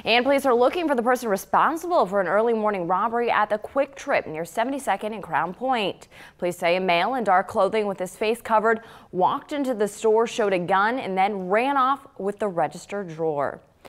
And police are looking for the person responsible for an early morning robbery at the Quick Trip near 72nd and Crowne Pointe. Police say a male in dark clothing with his face covered walked into the store, showed a gun, and then ran off with the register drawer.